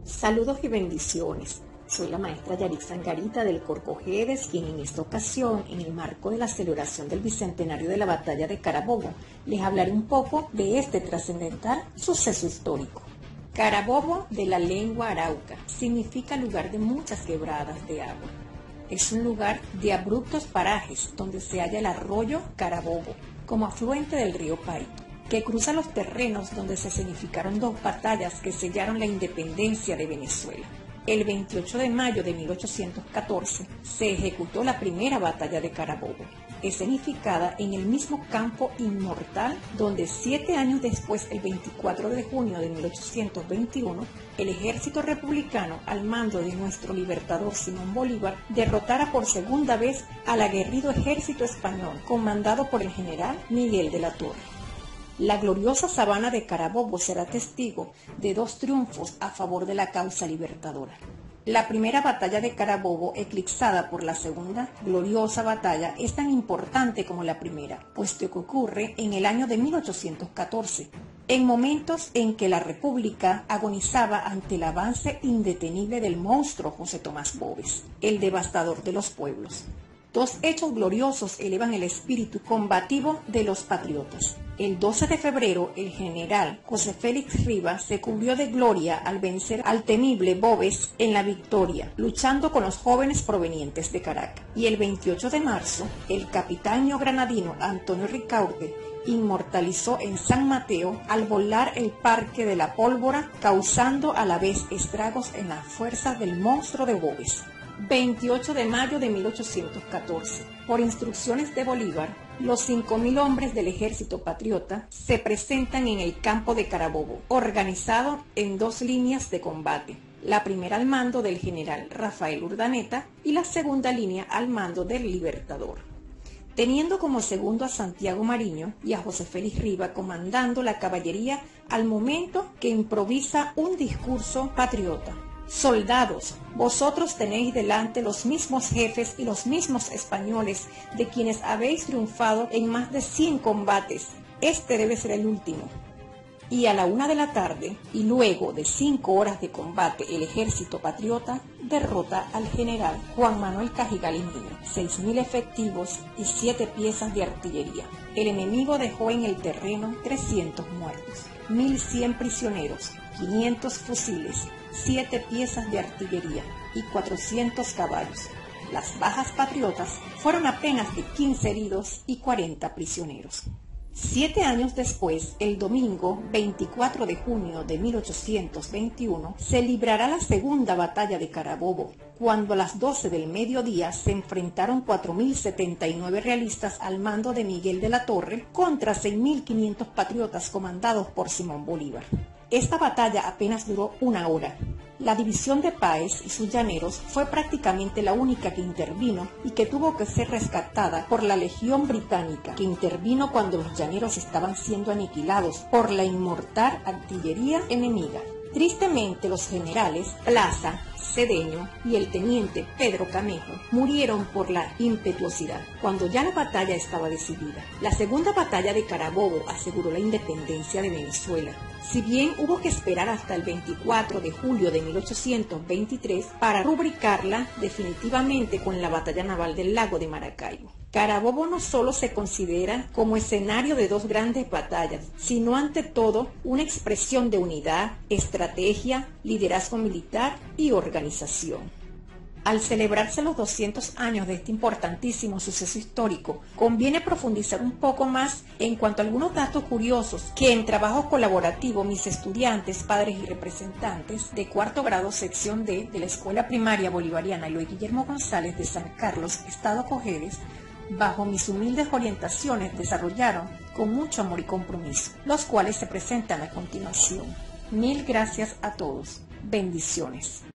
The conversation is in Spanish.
Saludos y bendiciones. Soy la maestra Yarixa Angarita del Corcojedes, quien en esta ocasión, en el marco de la celebración del bicentenario de la batalla de Carabobo, les hablaré un poco de este trascendental suceso histórico. Carabobo, de la lengua arauca, significa lugar de muchas quebradas de agua. Es un lugar de abruptos parajes donde se halla el arroyo Carabobo, como afluente del río Paito, que cruza los terrenos donde se escenificaron dos batallas que sellaron la independencia de Venezuela. El 28 de mayo de 1814 se ejecutó la primera batalla de Carabobo, escenificada en el mismo campo inmortal donde 7 años después, el 24 de junio de 1821, el ejército republicano al mando de nuestro libertador Simón Bolívar derrotara por segunda vez al aguerrido ejército español comandado por el general Miguel de la Torre. La gloriosa sabana de Carabobo será testigo de dos triunfos a favor de la causa libertadora. La primera batalla de Carabobo, eclipsada por la segunda gloriosa batalla, es tan importante como la primera, puesto que ocurre en el año de 1814, en momentos en que la República agonizaba ante el avance indetenible del monstruo José Tomás Boves, el devastador de los pueblos. Dos hechos gloriosos elevan el espíritu combativo de los patriotas. El 12 de febrero, el general José Félix Rivas se cubrió de gloria al vencer al temible Boves en la victoria, luchando con los jóvenes provenientes de Caracas. Y el 28 de marzo, el capitán neogranadino Antonio Ricaurte inmortalizó en San Mateo al volar el Parque de la Pólvora, causando a la vez estragos en las fuerzas del monstruo de Boves. 28 de mayo de 1814. Por instrucciones de Bolívar, los 5.000 hombres del ejército patriota se presentan en el campo de Carabobo, organizado en dos líneas de combate. La primera al mando del general Rafael Urdaneta y la segunda línea al mando del Libertador, teniendo como segundo a Santiago Mariño y a José Félix Rivas comandando la caballería, al momento que improvisa un discurso patriota. Soldados, vosotros tenéis delante los mismos jefes y los mismos españoles de quienes habéis triunfado en más de 100 combates. Este debe ser el último. Y a la 1 de la tarde, y luego de 5 horas de combate, el ejército patriota derrota al general Juan Manuel Cajigal Indina, 6.000 efectivos y 7 piezas de artillería. El enemigo dejó en el terreno 300 muertos, 1.100 prisioneros, 500 fusiles, 7 piezas de artillería y 400 caballos. Las bajas patriotas fueron apenas de 15 heridos y 40 prisioneros. 7 años después, el domingo 24 de junio de 1821, se librará la segunda batalla de Carabobo, cuando a las 12 del mediodía se enfrentaron 4.079 realistas al mando de Miguel de la Torre contra 6.500 patriotas comandados por Simón Bolívar. Esta batalla apenas duró 1 hora. La división de Páez y sus llaneros fue prácticamente la única que intervino y que tuvo que ser rescatada por la Legión Británica, que intervino cuando los llaneros estaban siendo aniquilados por la inmortal artillería enemiga. Tristemente, los generales Plaza, Cedeño y el teniente Pedro Camejo murieron por la impetuosidad, cuando ya la batalla estaba decidida. La segunda batalla de Carabobo aseguró la independencia de Venezuela. Si bien hubo que esperar hasta el 24 de julio de 1823 para rubricarla definitivamente con la batalla naval del lago de Maracaibo. Carabobo no solo se considera como escenario de dos grandes batallas, sino ante todo una expresión de unidad, estrategia, liderazgo militar y organización. Al celebrarse los 200 años de este importantísimo suceso histórico, conviene profundizar un poco más en cuanto a algunos datos curiosos que en trabajo colaborativo mis estudiantes, padres y representantes de 4º grado sección D de la Escuela Primaria Bolivariana Eloy Guillermo González de San Carlos, Estado Cojedes, bajo mis humildes orientaciones desarrollaron con mucho amor y compromiso, los cuales se presentan a continuación. Mil gracias a todos. Bendiciones.